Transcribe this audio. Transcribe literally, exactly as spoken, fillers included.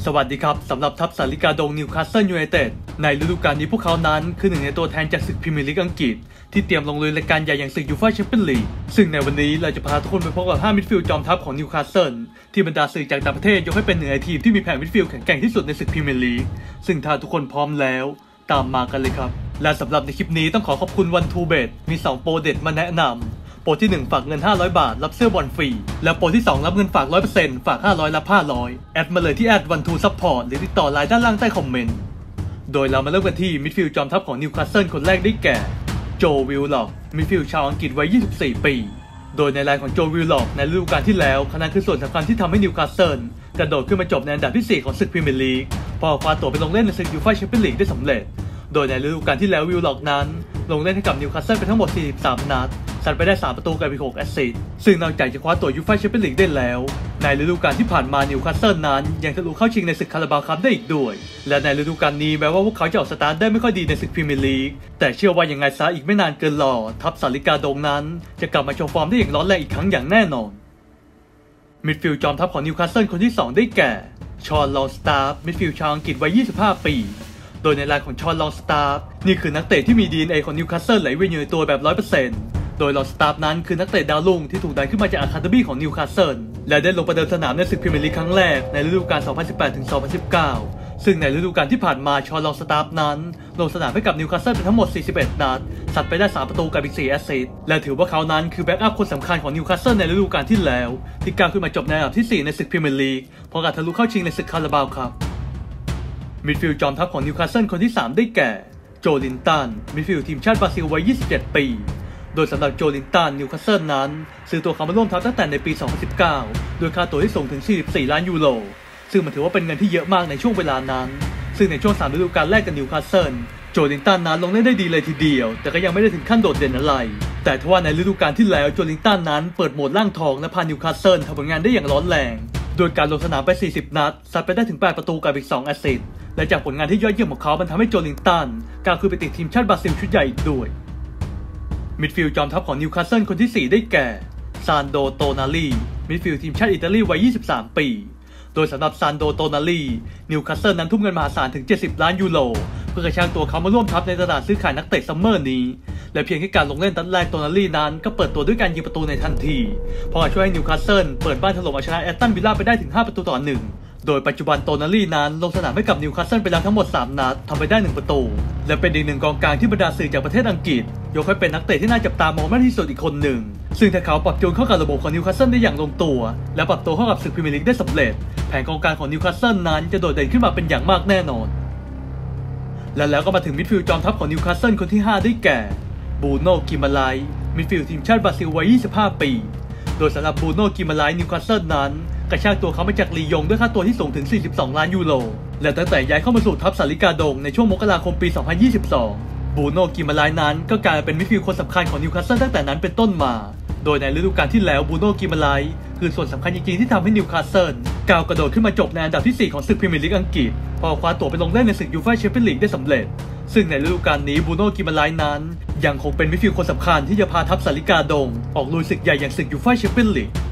สวัสดีครับสำหรับทัพสาริกาดงนิวคาสเซิลยูไนเต็ดในฤดูกาลนี้พวกเขานั้นคือหนึ่งในตัวแทนจากศึกพรีเมียร์ลีกอังกฤษที่เตรียมลงลุยรายการใหญ่อย่างศึกยูฟ่าแชมเปี้ยนลีกซึ่งในวันนี้เราจะพาทุกคนไปพบกับห้ามิดฟิลด์จอมทัพของนิวคาสเซิลที่บรรดาสื่อจากต่างประเทศยกให้เป็นหนึ่งในทีมที่มีแผนมิดฟิลด์แข็งแกร่งที่สุดในศึกพรีเมียร์ลีกซึ่งถ้าทุกคนพร้อมแล้วตามมากันเลยครับและสำหรับในคลิปนี้ต้องขอขอบคุณวันทูเบตมีสองโปรเด็ดมาแนะนำโปรที่หนึ่งฝากเงินห้าร้อยบาทรับเสื้อบอลฟรีและโปรที่สองรับเงินฝาก ร้อยเปอร์เซ็นต์ ฝากห้าร้อยรับห้าร้อยแอดมาเลยที่แอดวันทูซัพพอร์ตหรือติดต่อไลน์ด้านล่างใต้คอมเมนต์โดยเรามาเริ่มกันที่มิดฟิลด์จอมทัพของนิวคาสเซิลคนแรกได้แก่โจวิลล็อกมิดฟิลด์ชาวอังกฤษวัยยี่สิบสี่ปีโดยในรายของโจวิลล็อกในฤดูกาลที่แล้วเขานั้นคือส่วนสำคัญที่ทำให้นิวคาสเซิลกระโดดขึ้นมาจบในอันดับที่สี่ของศึกพรีเมียร์ลีกพอคว้าตั๋วไปลงเล่นในศึกยูฟ่าแชมเปี้ยนลีกได้สำเร็จโดยในฤดูกาลที่แล้ววิลล็อกนั้นลงเล่นให้กับนิวคาสเซิลไปทั้งหมดสี่สิบสามนัดซัดไปได้สามประตูกับอีกหกแอสซิสต์ซึ่งนอกจากจะคว้าตั๋วยูฟ่าแชมเปี้ยนลีกได้แล้วในฤดูกาลที่ผ่านมานิวคาสเซิลนั้นยังทะลุเข้าชิงในศึกคาราบาวคัพได้อีกด้วยและในฤดูกาลนี้แม้ว่าพวกเขาจะออกสตาร์ทได้ไม่ค่อยดีในศึกพรีเมียร์ลีกแต่เชื่อว่ายังไงซะอีกไม่นานเกินรอทัพสาริกาดงนั้นจะกลับมาโชว์ฟอร์มได้อย่างร้อนแรงอีกครั้งอย่างแน่นอนมิดฟิลด์จอมทัพของนิวคาสเซิลคนที่สองได้แก่ชอนลองสตาร์มิดฟิลด์ชาวอังกฤษวัยยี่สิบห้าปีโดยในรายของชอนลองสตาร์นี่คือนักเตะที่มี ดี เอ็น เอ ของนิวคาสเซิลไหลเวียนอยู่ในตัวแบบ ร้อยเปอร์เซ็นต์ โดยลองสตาร์นั้นคือนักเตะดาวรุ่งที่ถูกดันขึ้นมาจากอะคาเดมี่ของนิวคาสเซิลและได้ลงประเดิมสนามในศึกพรีเมียร์ลีกครั้งแรกในฤดูกาล สองพันสิบแปดถึงสองพันสิบเก้า ซึ่งในฤดูกาลที่ผ่านมาชอนลองสตาร์นั้นลงสนามให้กับนิวคาสเซิลเป็นทั้งหมดสี่สิบเอ็ดนัดซัดไปได้สามประตูกับอีกสี่แอสซิสต์และถือว่าเขานั้นคือแบ็กอัพคนสำคัญของนิวคาสเซิลในฤดูกาลที่แล้วที่ก้าวขึ้นมาจบในอันดับที่สี่ในศึกพรีเมียร์ลีกพร้อมกับทะลุเข้าชิงในศึกคาราบาวครับมิดฟิลด์จอมทัพของนิวคาสเซิลคนที่สามได้แก่โจลินตันมิดฟิลด์ทีมชาติบราซิลวัยยี่สิบเจ็ดปีโดยสำหรับโจลินตันนิวคาสเซิลนั้นซื้อตัวเขามาร่วมทัพตั้งแต่ในปีสองพันสิบเก้าโดยค่าตั๋วที่สูงถึงสี่สิบสี่ล้านยูโรซึ่งมันถือว่าเป็นเงินที่เยอะมากในช่วงเวลานั้นซึ่งในช่วงสามฤดูกาลแรกกับนิวคาสเซิลโจลินตันนั้นลงเล่นได้ดีเลยทีเดียวแต่ก็ยังไม่ได้ถึงขั้นโดดเด่นอะไรแต่ทว่าในฤดูกาลที่แล้วโจลินตันนั้นเปิดโหมดร่างทองและพานิวคาสเซิลทำผลงานได้อย่างร้อนแรงโดยการลงสนามไปสี่สิบนัดซัดไปได้ถึงแปดประตูกับอีกสองแอสซิสต์และจากผลงานที่ยอดเยี่ยมของเขามันทำให้โจลินตันก้าวขึ้นไปติดทีมชาติบราซิลชุดใหญ่อีกด้วยมิดฟิลด์จอมทัพของนิวคาสเซิลคนที่สี่ได้แก่ซานโดโตนาลีมิดฟิลด์ทีมชาติอิตาลีวัยยี่สิบสามปีโดยสำหรับซานโดโตนาลีนิวคาสเซิลนั้นทุ่มเงินมหาศาลถึงเจ็ดสิบล้านยูโรเพื่อกระชากตัวเขามาร่วมทัพในตลาดซื้อขายนักเตะซัมเมอร์นี้และเพียงแค่การลงเล่นนัดแรกโตนาลีนั้นก็เปิดตัวด้วยการยิงประตูในทันทีพอช่วยให้นิวคาสเซิลเปิดบ้านถล่มเอาชนะแอสตันวิลล่าไปได้ถึงห้าประตูต่อหนึ่งโดยปัจจุบันโตนาลีนั้นลงสนามให้กับนิวคาสเซิลไปแล้วทั้งหมดสามนัดทำไปได้หนึ่งประตูและเป็นอีกหนึ่งกองกลางที่บรรดาสื่อจากประเทศอังกฤษยกให้เป็นนักเตะที่น่าจับตามองมากที่สุดอีกคนหนึ่งซึ่งถ้าเขาปรับจูนเข้ากับระบบของนิวคาสเซิลได้อย่างลงตัวและปรับตัวเข้ากับศึกพรีเมียร์ลีกได้สำเร็จแผนกองกลางของนิวคาสเซิลนั้นจะโดดเด่นขึ้นมาเป็นอย่างมากแน่นอนและแล้วก็มาถึงมิดฟิลด์จอมทัพของนิวคาสเซิลคนที่ห้าได้แก่บูโน่กิมาไลส์มิดฟิลด์ทีมชาติบราซิลวัยยี่สิบห้าปีโดยสำหรับบูโน่กิมาไลส์นิวคาสเซิลนั้นกระชากตัวเขามาจากลียงด้วยค่าตัวที่สูงถึงสี่สิบสองล้านยูโรและตั้งแต่ย้ายเข้ามาสู่ทัพสาริกาดงในช่วงมกราคมปีสองพันยี่สิบสองบูโน่กิมาไลส์นั้นก็กลายเป็นมิดฟิลด์คนสำคัญของนิวคาสเซิลตั้งแต่นั้นเป็นต้นมาโดยในฤดูกาลที่แล้วบูโน่กิมาไลส์คือส่วนสำคัญจริงๆที่ทำให้นิวคาสเซิลก้าวกระโดดขึ้นมาจบในอันดับที่สี่ของศึกพรีเมียร์ลีกอังกฤษพอคว้าตั๋วไปลงเล่นในศึกยูฟ่าแชมเปี้ยนลีกได้สำเร็จซึ่งในฤดูกาลนี้บูโน่กิมาไลส์นั้นยังคงเป็นมิดฟิลด์คนสำคัญที่จะพาทัพสาริกาดงออกลุยศึกใหญ่อย่างศึกยูฟ่าแชมเปี้ยนลีก